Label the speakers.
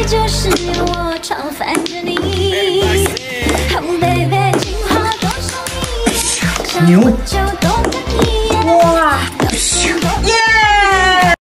Speaker 1: 就是由我常烦着你。Oh baby，情话多少你？
Speaker 2: 牛。